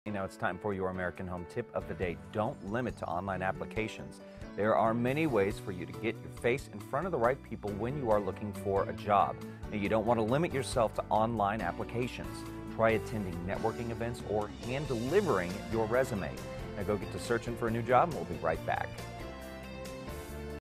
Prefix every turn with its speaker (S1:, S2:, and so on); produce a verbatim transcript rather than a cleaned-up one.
S1: Now it's time for your American Home tip of the day. Don't limit to online applications. There are many ways for you to get your face in front of the right people when you are looking for a job. Now, you don't want to limit yourself to online applications. Try attending networking events or hand delivering your resume. Now go get to searching for a new job and we'll be right back.